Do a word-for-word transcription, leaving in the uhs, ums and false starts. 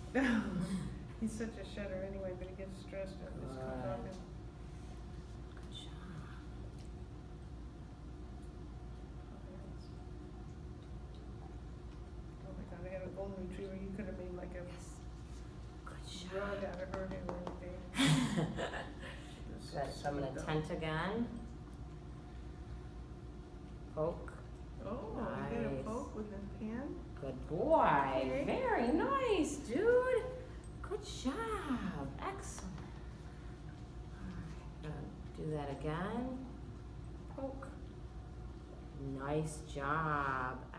He's such a shedder anyway, but he gets stressed and just comes off him. Good job. Oh my God, I had a golden retriever. You could have made like a Good job. rug out of her and everything. Good, so I'm gonna tent again. Poke. Oh, you get a Nice. poke with the pen? Good boy. Okay. Very nice, dude. Good job. Excellent. Alright, gonna do that again. Poke. Nice job.